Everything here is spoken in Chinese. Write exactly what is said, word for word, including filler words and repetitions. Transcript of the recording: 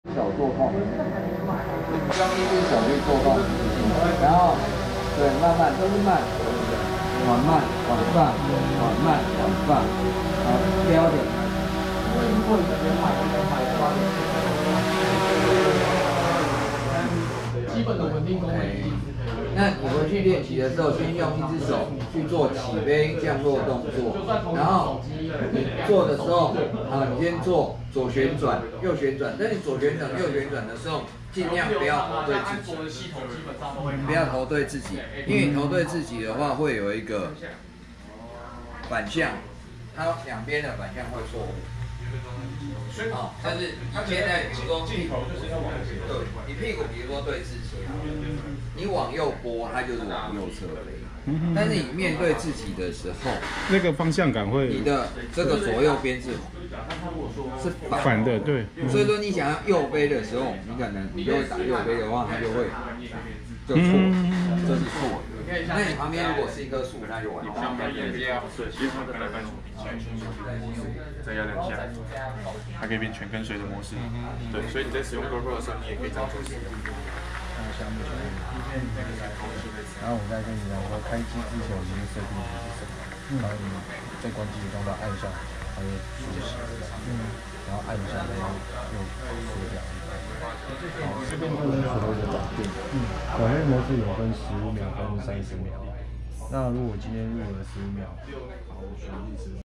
手做痛，用一只手去做痛，然后对，慢慢都是慢，缓慢缓放，缓慢缓放，好，标点。 基本的稳定功能。 那你回去练习的时候，先用一只手去做起飞降落动作，然后你做的时候，啊，你先做左旋转、右旋转。但你左旋转、右旋转的时候，尽量不要头对自己，不要头对自己，因为你头对自己的话，会有一个反向，它两边的反向会错误。哦，但是你现在比如说屁股就是要往对，你屁股比如说对自己，你往右拨，它就是往右侧飞。但是你面对自己的时候， 那个方向感会， 你的这个左右边是是反反的，对。 所以说你想要右飞的时候，你可能你如果打右飞的话，它就会就错，这是错的。那你旁边如果是一棵树，那就完蛋。 对，其实它的来半再压两下，它可以变全跟随的模式。对，所以你在使用 GoPro 的时候，你也可以这样做。 然后我再跟你讲说，开机之前我们的设定是什么，然后你在关机的当中按一下，它就缩小，嗯，然后按一下，然后又缩掉。好，这边就是所谓的转变，嗯，转变模式有分十五秒跟三十秒。那如果今天录了十五秒，好，我举例子。